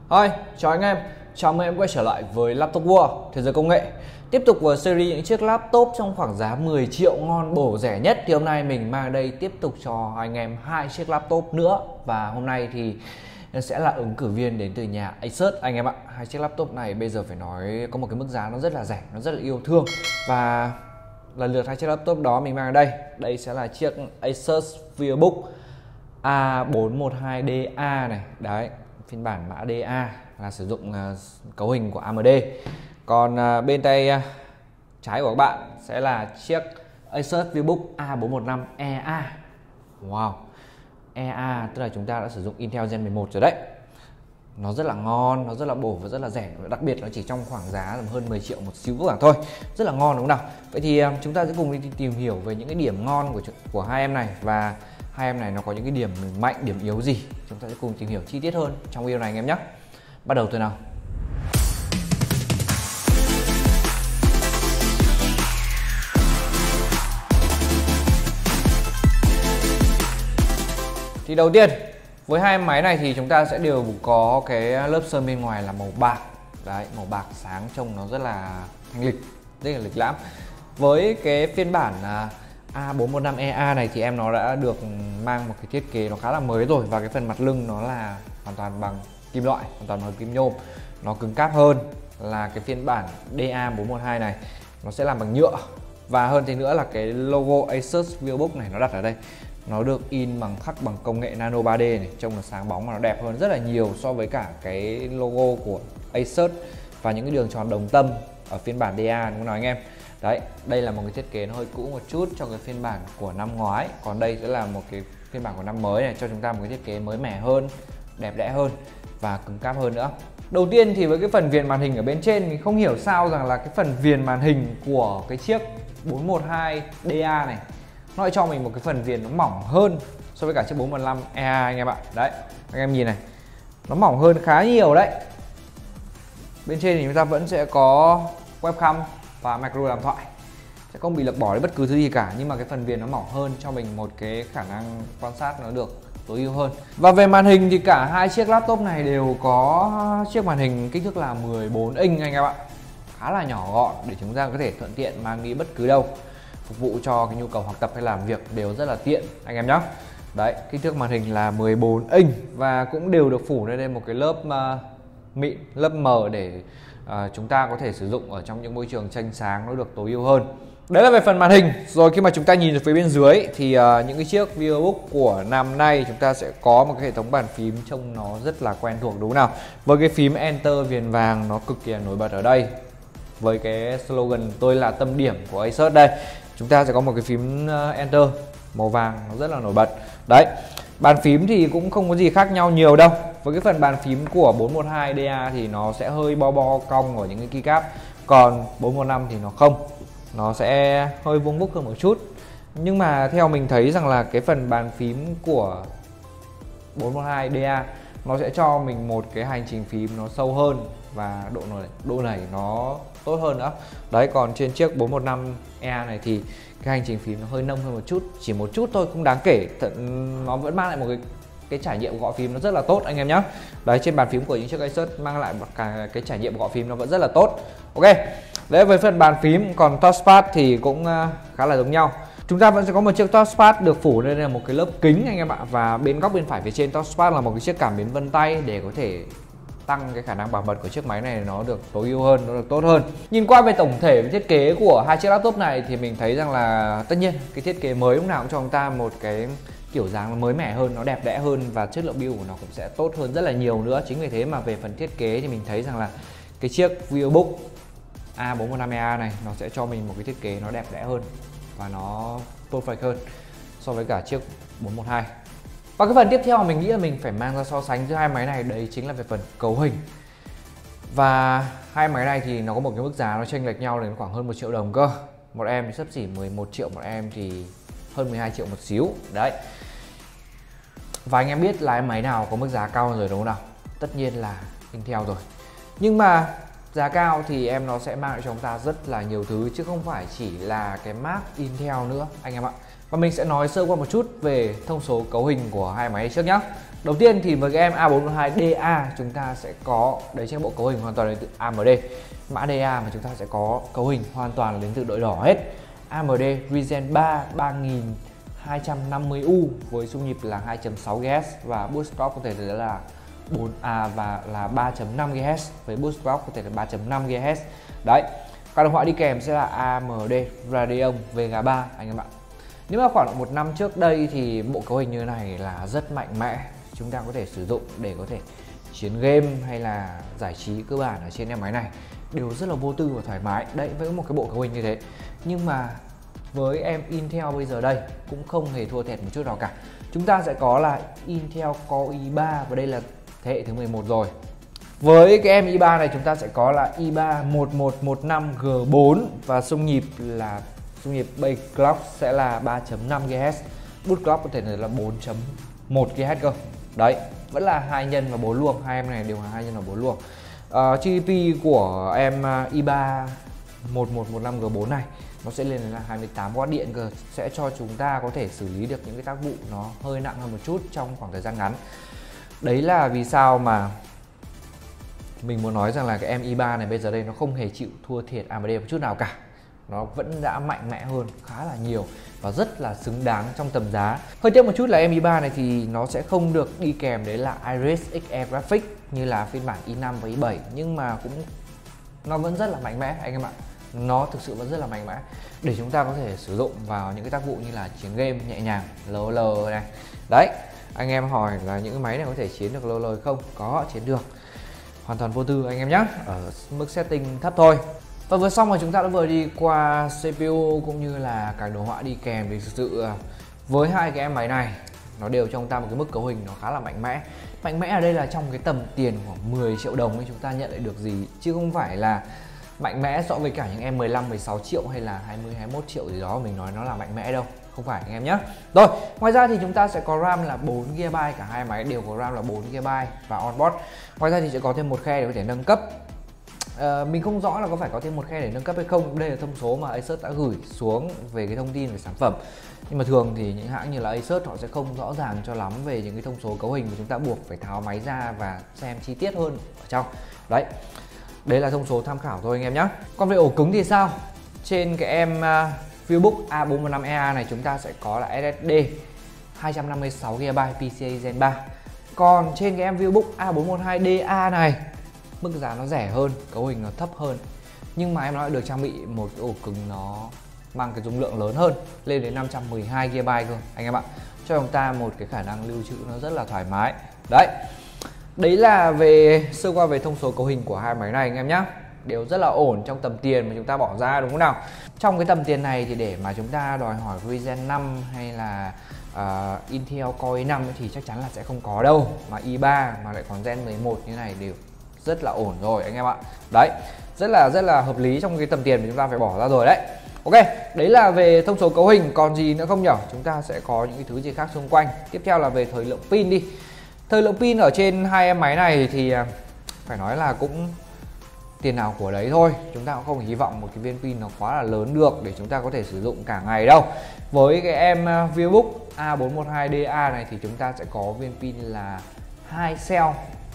Hi, chào anh em. Chào mừng em quay trở lại với Laptop World, thế giới công nghệ. Tiếp tục với series những chiếc laptop trong khoảng giá 10 triệu ngon bổ rẻ nhất. Thì hôm nay mình mang đây tiếp tục cho anh em hai chiếc laptop nữa. Và hôm nay thì sẽ là ứng cử viên đến từ nhà Asus anh em ạ. Hai chiếc laptop này bây giờ phải nói có một cái mức giá nó rất là rẻ, nó rất là yêu thương. Và lần lượt hai chiếc laptop đó mình mang ở đây. Đây sẽ là chiếc Asus VivoBook A412DA này. Đấy, phiên bản mã DA là sử dụng cấu hình của AMD. Còn bên tay trái của các bạn sẽ là chiếc Asus VivoBook A415EA. Wow, EA tức là chúng ta đã sử dụng Intel Gen 11 rồi đấy. Nó rất là ngon, nó rất là bổ và rất là rẻ. Đặc biệt nó chỉ trong khoảng giá hơn 10 triệu một xíu khoảng thôi. Rất là ngon đúng không nào? Vậy thì chúng ta sẽ cùng đi tìm hiểu về những cái điểm ngon của hai em này. Và hai em này nó có những cái điểm mạnh, điểm yếu gì. Chúng ta sẽ cùng tìm hiểu chi tiết hơn trong video này anh em nhé. Bắt đầu từ nào. Thì đầu tiên với hai máy này thì chúng ta sẽ đều có cái lớp sơn bên ngoài là màu bạc. Đấy, màu bạc sáng trông nó rất là thanh lịch, rất là lịch lãm. Với cái phiên bản A415EA này thì em nó đã được mang một cái thiết kế nó khá là mới rồi. Và cái phần mặt lưng nó là hoàn toàn bằng kim loại, hoàn toàn bằng kim nhôm. Nó cứng cáp hơn là cái phiên bản DA412 này. Nó sẽ làm bằng nhựa. Và hơn thế nữa là cái logo Asus VivoBook này nó đặt ở đây, nó được in bằng khắc bằng công nghệ nano 3D này, trông nó sáng bóng và nó đẹp hơn rất là nhiều so với cả cái logo của Asus và những cái đường tròn đồng tâm ở phiên bản DA đúng không nào anh em. Đấy, đây là một cái thiết kế nó hơi cũ một chút cho cái phiên bản của năm ngoái, còn đây sẽ là một cái phiên bản của năm mới này, cho chúng ta một cái thiết kế mới mẻ hơn, đẹp đẽ hơn và cứng cáp hơn nữa. Đầu tiên thì với cái phần viền màn hình ở bên trên, mình không hiểu sao rằng là cái phần viền màn hình của cái chiếc 412DA này nó lại cho mình một cái phần viền nó mỏng hơn so với cả chiếc 415EA anh em ạ. Đấy, anh em nhìn này, nó mỏng hơn khá nhiều đấy. Bên trên thì chúng ta vẫn sẽ có webcam và micro làm thoại, sẽ không bị lật bỏ đến bất cứ thứ gì cả, nhưng mà cái phần viền nó mỏng hơn cho mình một cái khả năng quan sát nó được tối ưu hơn. Và về màn hình thì cả hai chiếc laptop này đều có chiếc màn hình kích thước là 14 inch anh em ạ, khá là nhỏ gọn để chúng ta có thể thuận tiện mang đi bất cứ đâu, phục vụ cho cái nhu cầu học tập hay làm việc đều rất là tiện anh em nhé. Đấy, kích thước màn hình là 14 inch và cũng đều được phủ lên đây một cái lớp mịn, lớp mờ để chúng ta có thể sử dụng ở trong những môi trường tranh sáng nó được tối ưu hơn. Đấy là về phần màn hình. Rồi khi mà chúng ta nhìn về phía bên dưới thì những cái chiếc VivoBook của năm nay chúng ta sẽ có một cái hệ thống bàn phím trông nó rất là quen thuộc đúng không nào. Với cái phím Enter viền vàng nó cực kỳ nổi bật ở đây, với cái slogan tôi là tâm điểm của Asus đây, chúng ta sẽ có một cái phím Enter màu vàng nó rất là nổi bật. Đấy, bàn phím thì cũng không có gì khác nhau nhiều đâu. Với cái phần bàn phím của 412DA thì nó sẽ hơi bo cong ở những cái keycap, còn 415 thì nó không, nó sẽ hơi vuông vức hơn một chút. Nhưng mà theo mình thấy rằng là cái phần bàn phím của 412DA nó sẽ cho mình một cái hành trình phím nó sâu hơn và độ nảy nó tốt hơn nữa. Đấy, còn trên chiếc 415EA này thì cái hành trình phím nó hơi nông hơn một chút, chỉ một chút thôi, không đáng kể. Nó vẫn mang lại một cái trải nghiệm gõ phím nó rất là tốt anh em nhé. Đấy, trên bàn phím của những chiếc Asus mang lại một cái trải nghiệm gõ phím nó vẫn rất là tốt. Ok, đấy với phần bàn phím. Còn touchpad thì cũng khá là giống nhau. Chúng ta vẫn sẽ có một chiếc touchpad được phủ lên là một cái lớp kính anh em ạ. Và bên góc bên phải phía trên touchpad là một cái chiếc cảm biến vân tay để có thể tăng cái khả năng bảo mật của chiếc máy này nó được tối ưu hơn, nó được tốt hơn. Nhìn qua về tổng thể về thiết kế của hai chiếc laptop này thì mình thấy rằng là tất nhiên cái thiết kế mới lúc nào cũng cho chúng ta một cái kiểu dáng nó mới mẻ hơn, nó đẹp đẽ hơn và chất lượng build của nó cũng sẽ tốt hơn rất là nhiều nữa. Chính vì thế mà về phần thiết kế thì mình thấy rằng là cái chiếc VivoBook A415EA này nó sẽ cho mình một cái thiết kế nó đẹp đẽ hơn và nó perfect hơn so với cả chiếc 412. Và cái phần tiếp theo mà mình nghĩ là mình phải mang ra so sánh giữa hai máy này đấy chính là về phần cấu hình. Và hai máy này thì nó có một cái mức giá nó chênh lệch nhau đến khoảng hơn 1 triệu đồng cơ. Một em thì xấp xỉ 11 triệu, một em thì hơn 12 triệu một xíu. Đấy. Và anh em biết là máy nào có mức giá cao hơn rồi đúng không nào? Tất nhiên là Intel rồi. Nhưng mà giá cao thì em nó sẽ mang lại cho chúng ta rất là nhiều thứ chứ không phải chỉ là cái mác Intel nữa anh em ạ. Và mình sẽ nói sơ qua một chút về thông số cấu hình của hai máy trước nhé. Đầu tiên thì với cái em A412DA chúng ta sẽ có đấy trên bộ cấu hình hoàn toàn đến từ AMD. Mã DA mà chúng ta sẽ có cấu hình hoàn toàn đến từ đội đỏ hết. AMD Ryzen 3 3250U với xung nhịp là 2.6 GHz và boost clock có thể là 3.5 GHz với boost clock có thể là 3.5 GHz. Đấy. Các động họa đi kèm sẽ là AMD Radeon Vega 3 anh em ạ. Nếu mà khoảng 1 năm trước đây thì bộ cấu hình như này là rất mạnh mẽ, chúng ta có thể sử dụng để có thể chiến game hay là giải trí cơ bản ở trên em máy này đều rất là vô tư và thoải mái. Đấy, với một cái bộ cấu hình như thế. Nhưng mà với em Intel bây giờ đây cũng không hề thua thiệt một chút nào cả. Chúng ta sẽ có là Intel Core i3 và đây là thế hệ thứ 11 rồi. Với cái em i3 này chúng ta sẽ có là i3 1115G4 và xung nhịp base clock sẽ là 3.5 GHz, boost clock có thể là 4.1 GHz cơ. Đấy, vẫn là 2 nhân và 4 luồng, hai em này đều là 2 nhân và 4 luồng. GPU của em i3 1115G4 này nó sẽ lên đến là 28W điện cơ, sẽ cho chúng ta có thể xử lý được những cái tác vụ nó hơi nặng hơn một chút trong khoảng thời gian ngắn. Đấy là vì sao mà mình muốn nói rằng là cái em i3 này bây giờ đây nó không hề chịu thua thiệt AMD một chút nào cả. Nó vẫn đã mạnh mẽ hơn khá là nhiều và rất là xứng đáng trong tầm giá. Hơi tiếc một chút là em i3 này thì nó sẽ không được đi kèm đấy là Iris Xe Graphics như là phiên bản i5 và i7, nhưng mà cũng nó vẫn rất là mạnh mẽ anh em ạ. Nó thực sự vẫn rất là mạnh mẽ để chúng ta có thể sử dụng vào những cái tác vụ như là chiến game nhẹ nhàng, LOL này. Đấy, anh em hỏi là những cái máy này có thể chiến được LOL không? Có, chiến được. Hoàn toàn vô tư anh em nhé, ở mức setting thấp thôi. Và vừa xong rồi chúng ta đã vừa đi qua CPU cũng như là cả đồ họa đi kèm, thì thực sự với hai cái em máy này nó đều cho chúng ta một cái mức cấu hình nó khá là mạnh mẽ. Mạnh mẽ ở đây là trong cái tầm tiền khoảng 10 triệu đồng ấy chúng ta nhận lại được gì, chứ không phải là mạnh mẽ so với cả những em 15-16 triệu hay là 20-21 triệu gì đó mình nói nó là mạnh mẽ đâu. Không phải anh em nhé. Rồi, ngoài ra thì chúng ta sẽ có RAM là 4GB, cả hai máy đều có RAM là 4GB và onboard. Ngoài ra thì sẽ có thêm một khe để có thể nâng cấp. Mình không rõ là có phải có thêm một khe để nâng cấp hay không. Đây là thông số mà Asus đã gửi xuống về cái thông tin về sản phẩm. Nhưng mà thường thì những hãng như là Asus họ sẽ không rõ ràng cho lắm về những cái thông số cấu hình mà chúng ta buộc phải tháo máy ra và xem chi tiết hơn ở trong. Đấy, đấy là thông số tham khảo thôi anh em nhé. Còn về ổ cứng thì sao? Trên cái em Vivobook A415EA này chúng ta sẽ có là SSD 256GB PCIe Gen 3. Còn trên cái em Vivobook A412DA này mức giá nó rẻ hơn, cấu hình nó thấp hơn, nhưng mà em nó lại được trang bị một cái ổ cứng nó mang cái dung lượng lớn hơn, lên đến 512GB cơ anh em ạ, cho chúng ta một cái khả năng lưu trữ nó rất là thoải mái. Đấy là về sơ qua về thông số cấu hình của hai máy này anh em nhé, đều rất là ổn trong tầm tiền mà chúng ta bỏ ra, đúng không nào? Trong cái tầm tiền này thì để mà chúng ta đòi hỏi Ryzen 5 hay là Intel Core i5 thì chắc chắn là sẽ không có đâu, mà i3 mà lại còn Gen 11 như này đều rất là ổn rồi anh em ạ. Đấy, rất là hợp lý trong cái tầm tiền mà chúng ta phải bỏ ra rồi đấy. Ok, đấy là về thông số cấu hình. Còn gì nữa không nhỉ? Chúng ta sẽ có những cái thứ gì khác xung quanh. Tiếp theo là về thời lượng pin đi. Thời lượng pin ở trên hai em máy này thì phải nói là cũng tiền nào của đấy thôi. Chúng ta cũng không hy vọng một cái viên pin nó quá là lớn được để chúng ta có thể sử dụng cả ngày đâu. Với cái em Vivobook A412DA này thì chúng ta sẽ có viên pin là 2 cell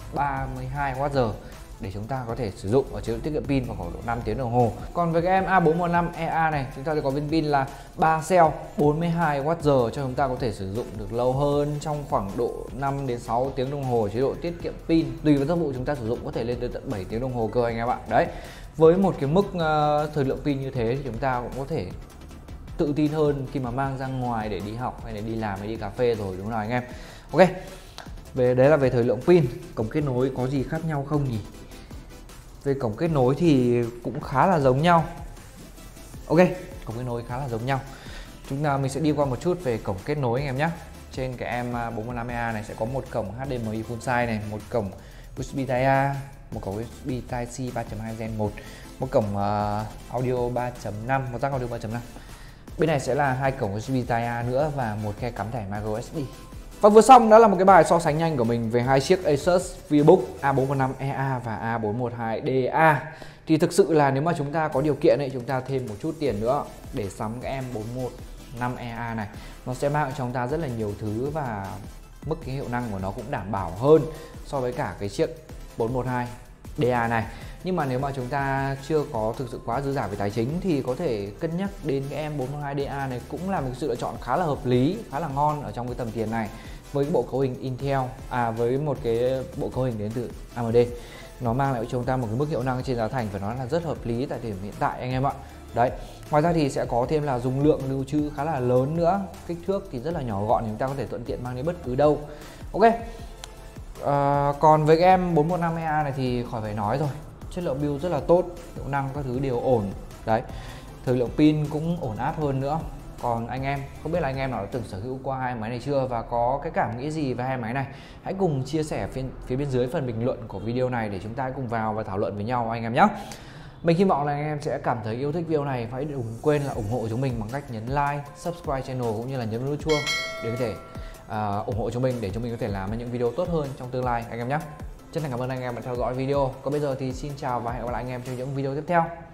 32Wh để chúng ta có thể sử dụng ở chế độ tiết kiệm pin vào khoảng độ 5 tiếng đồng hồ. Còn với cái em A415EA này chúng ta sẽ có viên pin là 3 cell 42Wh cho chúng ta có thể sử dụng được lâu hơn trong khoảng độ 5 đến 6 tiếng đồng hồ chế độ tiết kiệm pin. Tùy vào tác vụ chúng ta sử dụng có thể lên tới tận 7 tiếng đồng hồ cơ anh em ạ. Đấy. Với một cái mức thời lượng pin như thế thì chúng ta cũng có thể tự tin hơn khi mà mang ra ngoài để đi học hay là đi làm hay đi cà phê rồi, đúng không anh em? Ok. Đấy là về thời lượng pin. Cổng kết nối có gì khác nhau không nhỉ? Về cổng kết nối thì cũng khá là giống nhau. Ok, cổng kết nối khá là giống nhau. Mình sẽ đi qua một chút về cổng kết nối anh em nhé. Trên cái em 415EA này sẽ có một cổng HDMI full size này, một cổng USB Type-A, một cổng USB Type-C 3.2 Gen 1, một cổng audio 3.5, một jack audio 3.5. Bên này sẽ là hai cổng USB Type-A nữa và một khe cắm thẻ micro SD. Và vừa xong đó là một cái bài so sánh nhanh của mình về hai chiếc Asus Vivobook A415EA và A412DA. Thì thực sự là nếu mà chúng ta có điều kiện ấy, chúng ta thêm một chút tiền nữa để sắm cái em 415EA này, nó sẽ mang cho chúng ta rất là nhiều thứ và mức cái hiệu năng của nó cũng đảm bảo hơn so với cả cái chiếc 412 DA này. Nhưng mà nếu mà chúng ta chưa có thực sự quá dư dả về tài chính thì có thể cân nhắc đến cái em 412 DA này cũng là một sự lựa chọn khá là hợp lý, khá là ngon ở trong cái tầm tiền này, với cái bộ cấu hình Intel, với một cái bộ cấu hình đến từ AMD. Nó mang lại cho chúng ta một cái mức hiệu năng trên giá thành phải nói là rất hợp lý tại thời điểm hiện tại anh em ạ. Đấy, ngoài ra thì sẽ có thêm là dung lượng lưu trữ khá là lớn nữa, kích thước thì rất là nhỏ gọn, chúng ta có thể thuận tiện mang đến bất cứ đâu. Ok. Còn với cái em 415EA này thì khỏi phải nói rồi, chất lượng build rất là tốt, hiệu năng các thứ đều ổn. Đấy, thời lượng pin cũng ổn áp hơn nữa. Còn anh em, không biết là anh em nào đã từng sở hữu qua hai máy này chưa và có cái cảm nghĩ gì về hai máy này? Hãy cùng chia sẻ phía bên dưới phần bình luận của video này để chúng ta cùng vào và thảo luận với nhau anh em nhé. Mình hy vọng là anh em sẽ cảm thấy yêu thích video này và hãy đừng quên là ủng hộ chúng mình bằng cách nhấn like, subscribe channel cũng như là nhấn nút chuông để có thể ủng hộ chúng mình để chúng mình có thể làm những video tốt hơn trong tương lai anh em nhé. Chân thành cảm ơn anh em đã theo dõi video. Còn bây giờ thì xin chào và hẹn gặp lại anh em trong những video tiếp theo.